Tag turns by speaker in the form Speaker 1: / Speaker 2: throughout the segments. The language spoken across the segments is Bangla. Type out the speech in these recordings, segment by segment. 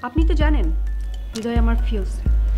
Speaker 1: আপনি তো জানেন হৃদয় আমার ফিউজ।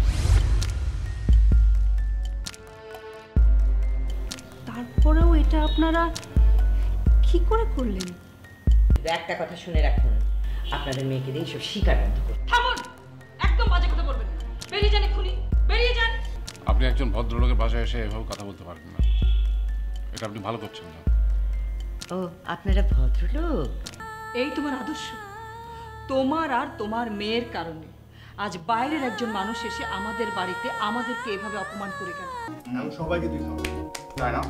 Speaker 1: তারপরেও এটা আপনারা কি করে করলেন?
Speaker 2: একটা কথা শুনে রাখুন, আপনাদের মেয়েকে দিয়ে সব শিকার বন্ধ করুন।
Speaker 3: থামুন, একদম বাজে কথা বলবেন না। বেরিয়ে যান এক্ষুনি, বেরিয়ে যান।
Speaker 4: আপনি একজন ভদ্রলোকের বাসায় এসে এভাবে কথা বলতে পারবেন না, এটা আপনি ভালো করছেন না।
Speaker 2: ও, আপনারা ভদ্রলোক?
Speaker 3: এই তোমার আদর্শ, তোমার আর তোমার মেয়ের কারণে আজ বাইরের একজন মানুষ এসে আমাদের বাড়িতে আমাদেরকে এভাবে অপমান করে গেল।
Speaker 5: সবাইকে দিতে হবে, তাই না?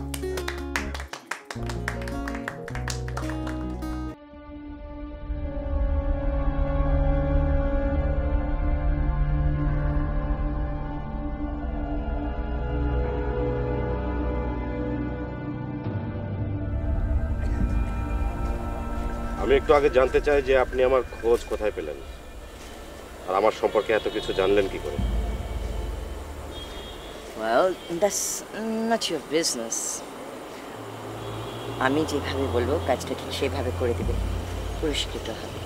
Speaker 6: আমি একটু আগে জানতে চাই যে আপনি আমার খোঁজ কোথায় পেলেন আর আমার সম্পর্কে এত কিছু জানলেন কি করে?
Speaker 2: Well, that's not your business. আমি যেভাবে বলবো কাজটা ঠিক সেভাবে করে দেবে, পুরস্কৃত হবে।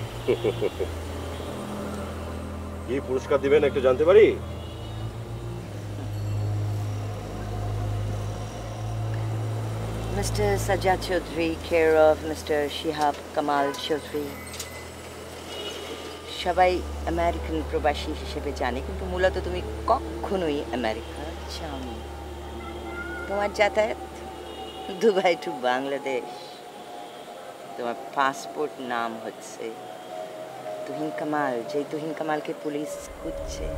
Speaker 6: কি পুরস্কার দিবেন একটু জানতে পারি?
Speaker 2: Mr. Sajjad Chaudhary, care of Mr. Shihab Kamal Chaudhary. সবাই আমেরিকান প্রবাসী হিসেবে জানে, কিন্তু মূলত তুমি কখনোই আমেরিকা যাওনি। তোমার যাতায়াত দুবাই টু বাংলাদেশ। তোমার পাসপোর্ট নাম হচ্ছে তুহিন কামাল, যেই তুহিন কামালকে পুলিশ খুঁজছে।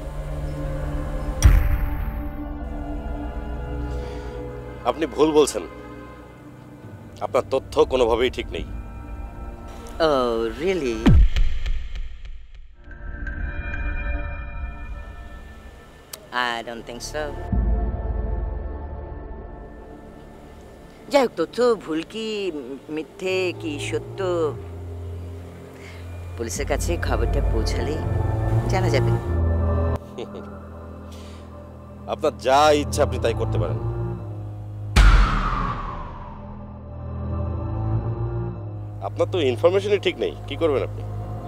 Speaker 6: আপনি ভুল বলছেন, আপনার তথ্য কোনোভাবেই ঠিক নেই।
Speaker 2: Oh, really? I don't think so. যাই হোক, তথ্য ভুল কি মিথ্যে কি সত্য, পুলিশের কাছে খবরটা পৌঁছালেই জানা যাবে।
Speaker 6: আপনার যা ইচ্ছা আপনি তাই করতে পারেন। আপনার তো ইনফরমেশনই ঠিক নেই, কি করবেন আপনি?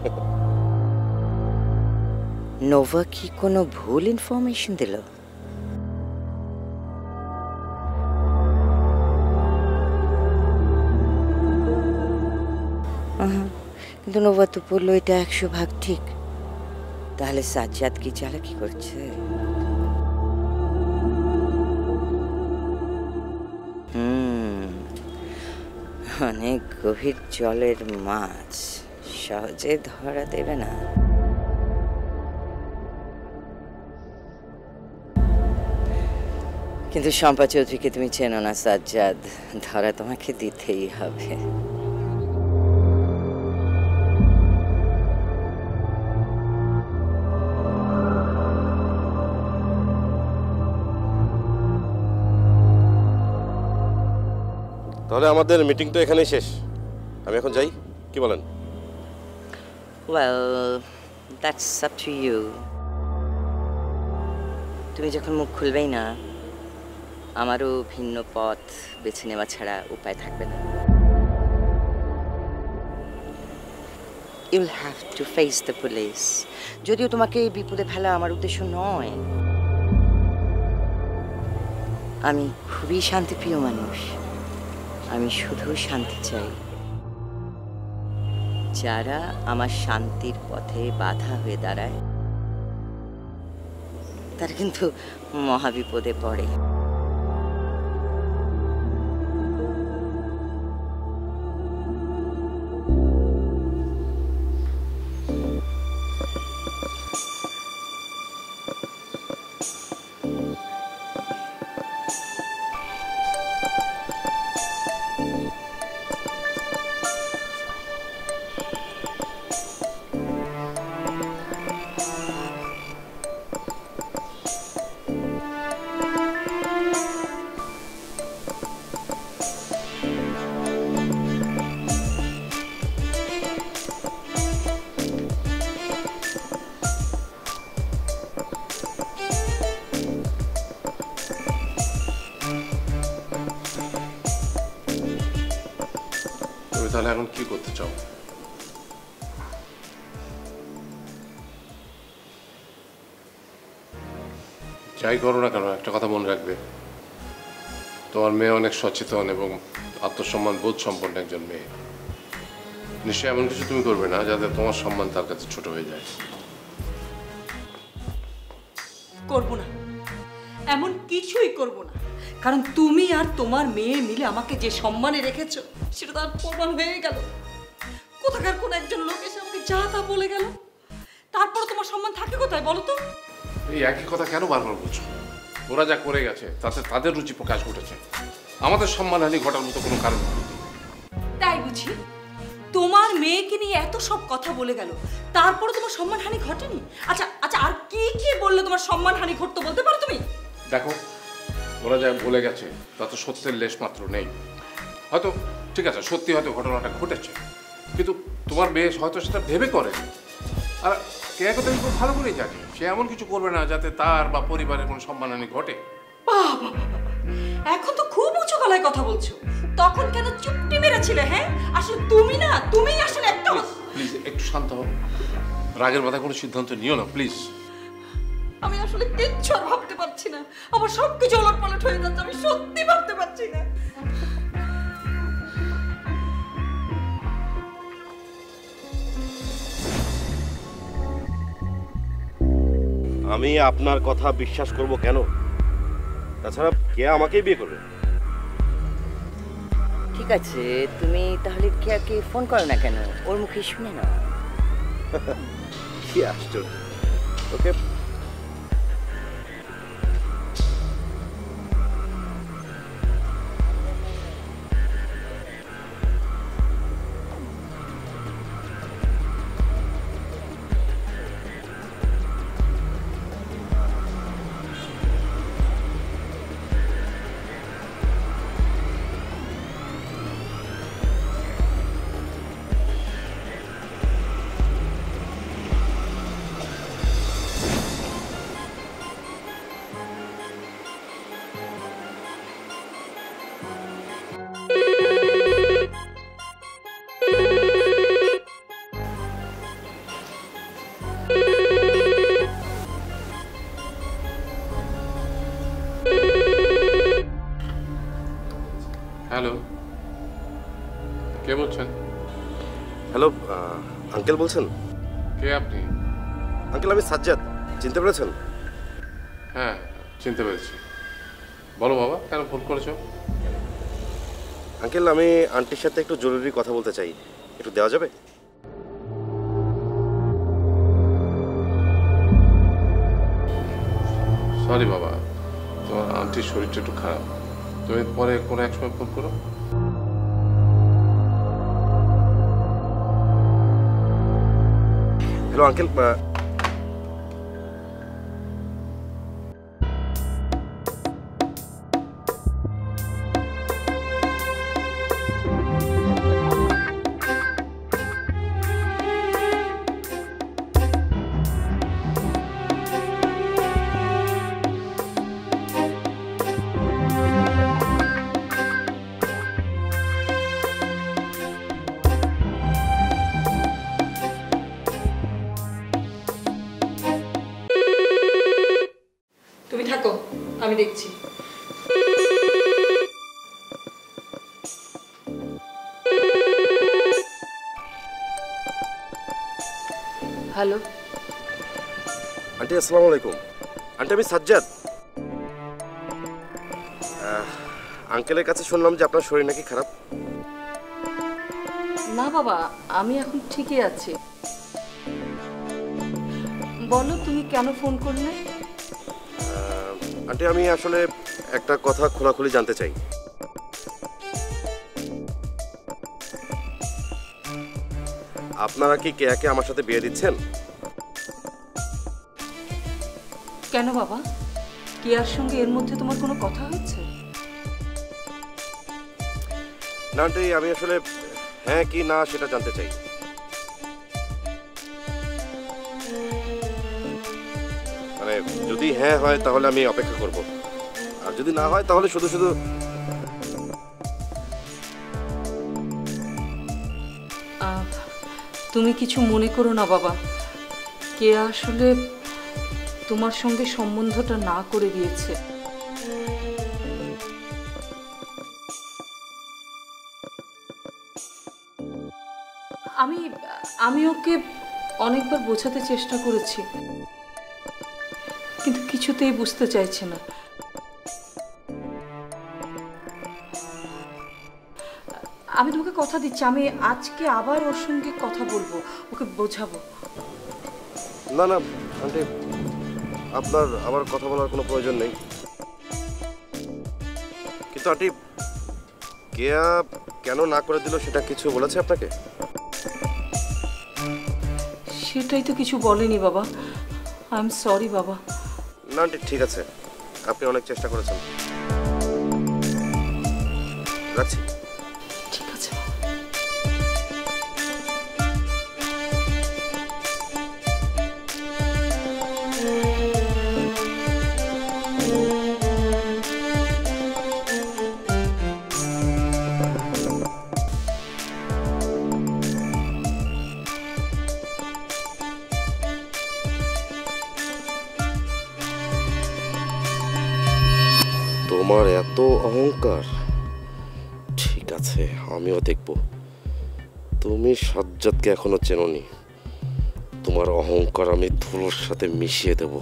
Speaker 2: নোভা কি কোনো ভুল ইনফরমেশন দিল? কিন্তু নোভা তো বললো এটা 100% ঠিক। তাহলে সাজ্জাদ কি চালাকি করছে? অনেক গভীর জলের মাছ সহজে ধরা দেবে না। কিন্তু শম্পা চৌধুরীকে তুমি চেনো না সাজ্জাদ, ধরা তোমাকে দিতেই হবে।
Speaker 6: তাহলে আমাদের মিটিং তো এখানেই শেষ, আমি এখন যাই, কি বলেন?
Speaker 2: Well, that's up to you. তুমি যখন মুখ খুলবেই না, আমারও ভিন্ন পথ বেছে নেওয়া ছাড়া উপায় থাকবে না। You'll have to face the police. যদিও তোমাকে বিপদে ফেলা আমার উদ্দেশ্য নয়। আমি খুবই শান্তিপ্রিয় মানুষ, আমি শুধু শান্তি চাই। যারা আমার শান্তির পথে বাধা হয়ে দাঁড়ায় তারা কিন্তু মহাবিপদে পড়ে।
Speaker 4: তাহলে এখন কি করতে চাও? যাই করো না কেন একটা কথা মনে রাখবে, তোমার মেয়ে অনেক সচেতন এবং আত্মসম্মান বোধ সম্পন্ন একজন মেয়ে। নিশ্চয়ই এমন কিছু তুমি করবে না যাতে তোমার সম্মান তার কাছে ছোট হয়ে যায়।
Speaker 3: করব না, এমন কিছুই করব না, কারণ তুমি আর তোমার মেয়ে মিলে আমাকে যে সম্মানে রেখেছো সেটা তার প্রমাণ হয়ে গেল। কোথাকার কোন একজন লোক এসে আমাকে যা তা বলে গেল, তারপর তোমার সম্মান থাকে কোথায় বলো তো?
Speaker 4: এই একই কথা কেন বারবার বলছো? ওরা যা করে গেছে তাতে তাদের রুচি প্রকাশ ঘটেছে, আমাদের সম্মানহানি ঘটার মতো কোনো কারণ নেই।
Speaker 3: তাই বুঝি? তোমার মেয়েকে নিয়ে এত সব কথা বলে গেল, তারপরে তোমার সম্মানহানি ঘটেনি? আচ্ছা আচ্ছা, আর কি কি বললে তোমার সম্মানহানি ঘটতো বলতে পারো তুমি?
Speaker 4: দেখো, ওরা যা বলে গেছে তাতে সত্যের লেশ মাত্র নেই। হয়তো ঠিক আছে, সত্যি হয়তো ঘটনাটা ঘটেছে, কিন্তু তোমার মেয়ে হয়তো সেটা ভেবে করে। আর কেয়াকে তো আমি খুব ভালো করেই জানি, সে এমন কিছু করবে না যাতে তার বা পরিবারের কোনো সম্মানহানি ঘটে।
Speaker 3: বাবা, এখন তো খুব উঁচু গলায় কথা বলছো, তখন কেন চুপটি মেরেছিলে? হ্যাঁ, আসলে তুমি না, তুমি আসলে একটা।
Speaker 4: প্লিজ একটু শান্ত হও, রাগের মাথায় কোনো সিদ্ধান্ত নিও না প্লিজ।
Speaker 3: আমি আসলে কিচ্ছু আর ভাবতে পারছি না, আমার সবকিছু ওলটপালট হয়ে যাচ্ছে, আমি সত্যি ভাবতে পারছি না।
Speaker 6: আমি আপনার কথা বিশ্বাস করব কেন? তাছাড়া কে আমাকেই বিয়ে করবে?
Speaker 2: ঠিক আছে, তুমি তাহলে কেয়াকে ফোন করো না কেন, ওর মুখে শুনে না।
Speaker 6: কি আশ্চর্য। ওকে,
Speaker 4: হ্যালো, কে বলছেন?
Speaker 6: হ্যালো, আঙ্কেল বলছেন?
Speaker 4: কে আপনি?
Speaker 6: আঙ্কেল, আমি সাজ্জাদ, চিনতে পেরেছেন?
Speaker 4: হ্যাঁ, চিনতে পেরেছি। বলো বাবা, কেন ফোন করেছো?
Speaker 6: আঙ্কেল, আমি আন্টির সাথে একটু জরুরি কথা বলতে চাই, একটু দেওয়া যাবে?
Speaker 4: সরি বাবা, তোমার আন্টির শরীরটা একটু খারাপ, তুমি পরে কোনো এক সময় ফোন করো।
Speaker 6: হ্যালো আঙ্কেল,
Speaker 3: তুমি থাকো, আমি দেখছি।
Speaker 2: হ্যালো
Speaker 6: আন্টি, আসসালামু আলাইকুম। আন্টি, আমি সাজ্জাদ। আঙ্কেলের কাছে শুনলাম যে আপনার শরীর নাকি খারাপ।
Speaker 7: না বাবা, আমি এখন ঠিকই আছি। বলো, তুমি কেন ফোন করলে?
Speaker 6: আন্টি, আমি আসলে একটা কথা খোলাখুলি জানতে চাই। আপনারা কি কেয়াকে আমার সাথে বিয়ে দিচ্ছেন?
Speaker 7: কেন বাবা, কেয়ার সঙ্গে এর মধ্যে তোমার কোনো কথা হয়েছে?
Speaker 6: না আন্টি, আমি আসলে হ্যাঁ কি না সেটা জানতে চাই। মানে যদি হ্যাঁ হয় তাহলে আমি অপেক্ষা করব, আর যদি না হয় তাহলে শুধু শুধু।
Speaker 7: তুমি কিছু মনে করো না বাবা, কেয়া আসলে তোমার সঙ্গে সম্বন্ধটা না করে দিয়েছে। আমি ওকে অনেকবার বোঝাতে চেষ্টা করেছি, কিন্তু কিছুতেই বুঝতে চাইছে না। আমি তোমাকে কথা দিচ্ছি, আমি আজকে আবার ওর সঙ্গে কথা বলবো, ওকে বোঝাবো।
Speaker 6: না না আন্টি, আপনার আবার কথা বলার কোনো প্রয়োজন নেই। কিন্তু আন্টি, কেয়া কেন না করে দিল সেটা কিছু বলেছে আপনাকে?
Speaker 7: সেটাই তো কিছু বলেনি বাবা। আই এম সরি বাবা।
Speaker 6: না আন্টি, ঠিক আছে, আপনি অনেক চেষ্টা করেছেন। রাখছি।
Speaker 7: ঠিক আছে।
Speaker 6: তোমার এত অহংকার, ঠিক আছে আমিও দেখব। তুমি সাজ্জাদকে এখনো চেনোনি, তোমার অহংকার আমি ধুলোর সাথে মিশিয়ে দেব।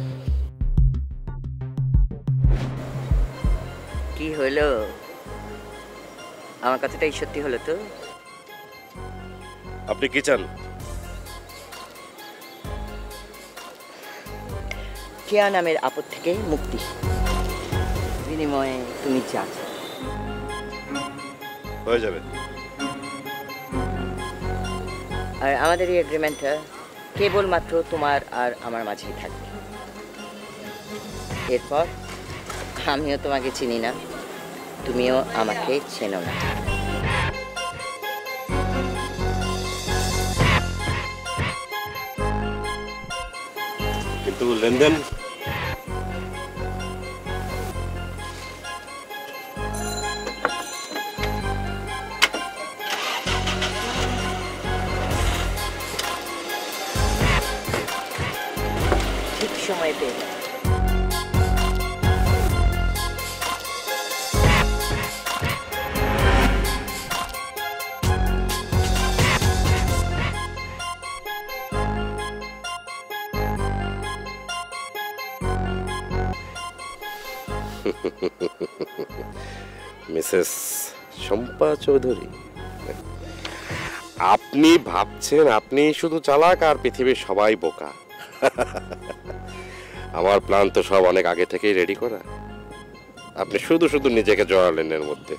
Speaker 2: কি হলো? আমার কথাটাই সত্যি হলো তো?
Speaker 6: আপনি কি চান?
Speaker 2: কেয়া নামের আপদ থেকে মুক্তি, বিনিময়ে তুমি যা চাও
Speaker 6: হয়ে যাবে।
Speaker 2: আর আমাদের এই এগ্রিমেন্টটা কেবলমাত্র তোমার আর আমার মাঝেই থাকবে। এরপর আমিও তোমাকে চিনি না, তুমিও আমাকে চেনো না।
Speaker 6: কিন্তু লেনদেন
Speaker 2: ঠিক সময় পেয়ে যাবে।
Speaker 6: মিসেস শম্পা চৌধুরী, আপনি ভাবছেন আপনি শুধু চালাক আর পৃথিবীর সবাই বোকা। আমার প্ল্যান তো সব অনেক আগে থেকেই রেডি করা। আপনি শুধু শুধু নিজেকে জড়ালেন এর মধ্যে।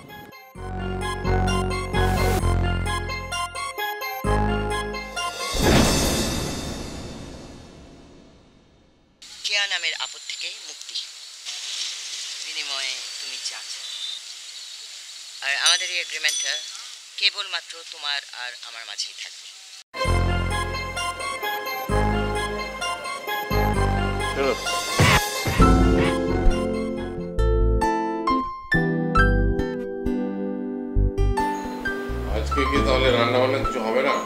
Speaker 2: কেয়া নামের আপদ থেকে মুক্তি, বিনিময়ে তুমি যা চাও। আর আমাদের এই এগ্রিমেন্টটা কেবলমাত্র তোমার আর আমার মাঝেই থাকবে।
Speaker 4: আজকে কি তাহলে রান্না বান্না কিছু হবে না?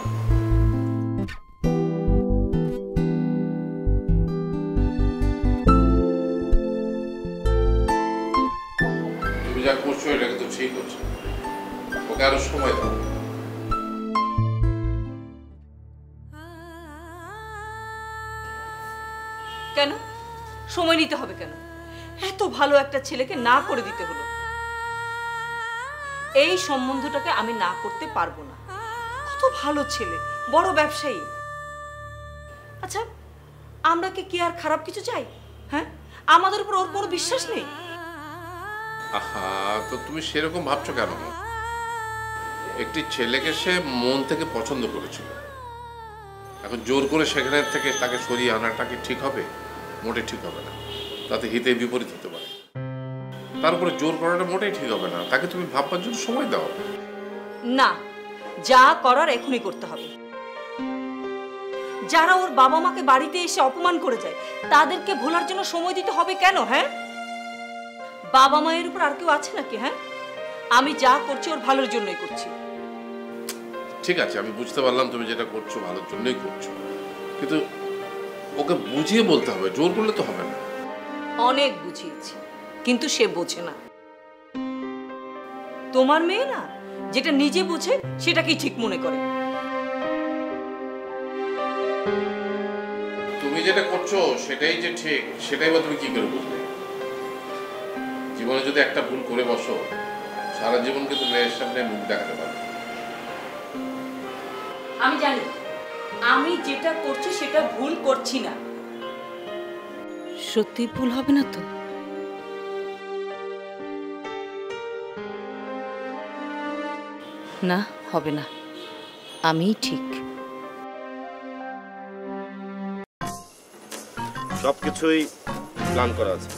Speaker 4: তুমি যা করছো এটা কিন্তু ঠিক হচ্ছে, ওকে আরো সময় দাও।
Speaker 7: কেন সময় নিতে হবে কেন? এত ভালো একটা ছেলেকে না করে দিতে হলো। এই সম্বন্ধটাকে আমি না করতে পারবো না। কত ভালো ছেলে, বড় ব্যবসায়ী। আচ্ছা, আমরা কি আর খারাপ কিছু চাই? হ্যাঁ, আমাদের উপর ওর কোনো বিশ্বাস নেই?
Speaker 4: আহা, তো তুমি সেরকম ভাবছো কেন? একটি ছেলেকে সে মন থেকে পছন্দ করেছিল, এখন জোর করে সেখানে থেকে তাকে সরিয়ে আনাটা কি ঠিক হবে? মোটে ঠিক হবে না, তাতে হিতে বিপরীত হতে পারে। তার উপরে জোর করাটা মোটেই ঠিক হবে না। তাকে তুমি ভাববার জন্য সময় দাও।
Speaker 7: না, যা করার এখনই করতে হবে। যারা ওর বাবা মাকে বাড়িতে এসে অপমান করে যায়, তাদেরকে ভোলার জন্য সময় দিতে হবে কেন? হ্যাঁ, বাবা মায়ের উপর আর কেউ আছে নাকি? হ্যাঁ, আমি যা করছি ওর ভালোর জন্যই করছি।
Speaker 4: ঠিক আছে, আমি বুঝতে পারলাম তুমি যেটা করছো ভালোর জন্যই করছো, কিন্তু ওকে বুঝিয়ে বলতে হবে, জোর করলে তো হবে না।
Speaker 7: অনেক বুঝিয়েছি, কিন্তু সে বোঝে না। তোমার মেয়ে না, যেটা নিজে বোঝে সেটাকেই ঠিক মনে করে।
Speaker 4: তুমি যেটা করছো সেটাই যে ঠিক, সেটাই বা তুমি কি করে বুঝবে? জীবনে যদি একটা ভুল করে বসো, সারা জীবন কিন্তু মেয়ের সামনে মুখ দেখাতে পারবে।
Speaker 7: আমি জানি আমি যেটা করছি সেটা ভুল করছি না। সত্যি ভুল হবে না তো? না, হবে না, আমিই ঠিক।
Speaker 6: সবকিছুই প্ল্যান করা আছে।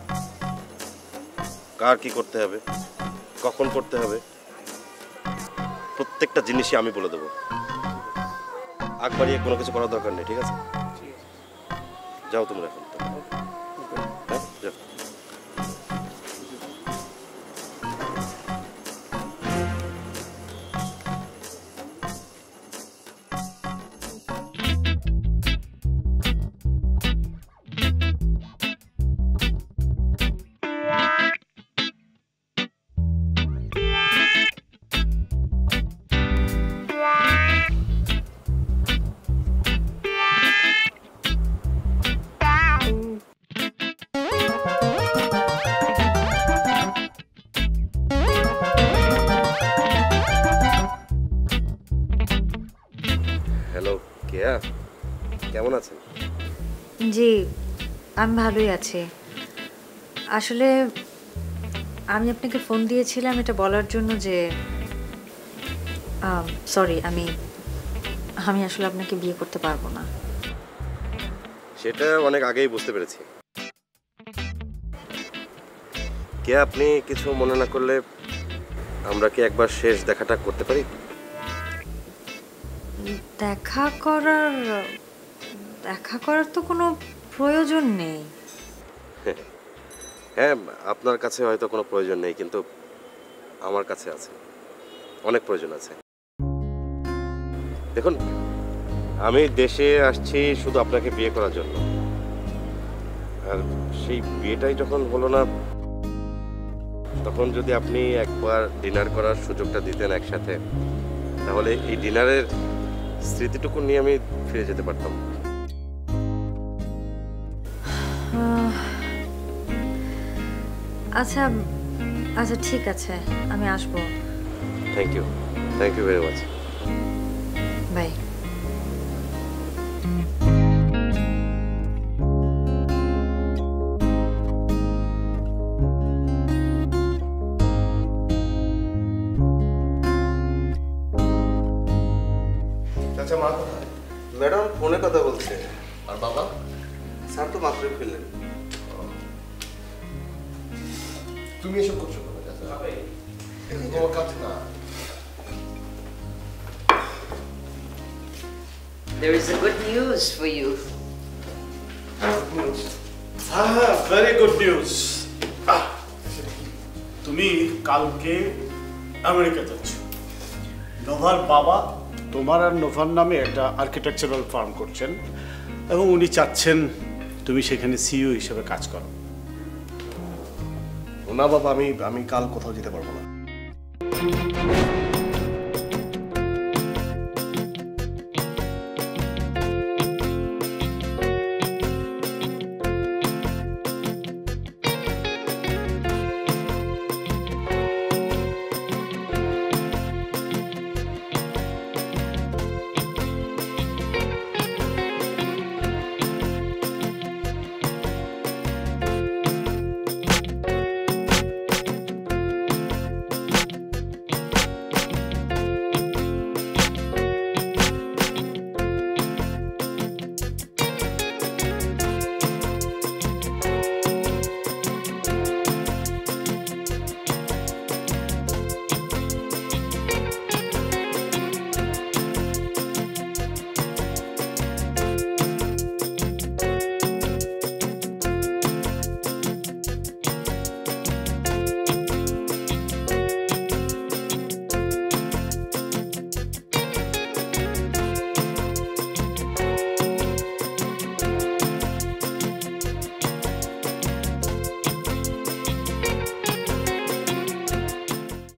Speaker 6: কার কি করতে হবে, কখন করতে হবে, প্রত্যেকটা জিনিসই আমি বলে দেবো। আগ বাড়িয়ে কোনো কিছু করার দরকার নেই, ঠিক আছে? যাও তোমরা এখন। হ্যাঁ, যাও। হ্যালো কেয়া, কেমন আছেন?
Speaker 8: জি, আমি ভালোই আছি। আসলে আমি আপনাকে ফোন দিয়েছিলাম এটা বলার জন্য যে সরি, আমি আসলে আপনাকে বিয়ে করতে পারবো না।
Speaker 6: সেটা অনেক আগেই বুঝতে পেরেছি। কে আপনি কিছু মনে না করলে আমরা কি একবার শেষ দেখাটা করতে পারি?
Speaker 8: দেখা করার তো কোনো প্রয়োজন নেই।
Speaker 6: হ্যাঁ, আপনার কাছে হয়তো কোনো প্রয়োজন নেই, কিন্তু আমার কাছে আছে, অনেক প্রয়োজন আছে। দেখুন, আমি দেশে আসছি শুধু আপনাকে বিয়ে করার জন্য, আর সেই বিয়েটাই যখন হলো না, তখন যদি আপনি একবার ডিনার করার সুযোগটা দিতেন একসাথে, তাহলে এই ডিনারের স্মৃতিটুকু নিয়ে আমি ফিরে যেতে পারতাম।
Speaker 8: আচ্ছা আচ্ছা, ঠিক আছে, আমি আসবো।
Speaker 6: Thank you very much.
Speaker 8: Bye.
Speaker 5: চাচা মা কোথায়?
Speaker 9: ম্যাডাম ফোনে কথা বলছে।
Speaker 5: আর বাবা?
Speaker 9: স্যার তো মাত্রই ফিরলেন।
Speaker 5: তুমি এসব করছো কেন চাচা? এটা তো তোমার কাজ না।
Speaker 2: There is a good news for you.
Speaker 5: হ্যাঁ, ভেরি গুড নিউজ। তুমি কালকে আমেরিকা যাচ্ছ। নোভার বাবা তোমার আর নোভার নামে একটা আর্কিটেকচারাল ফার্ম করছেন এবং উনি চাচ্ছেন তুমি সেখানে সিইও হিসেবে কাজ করো।
Speaker 9: না বাবা, আমি কাল কোথাও যেতে পারবো না।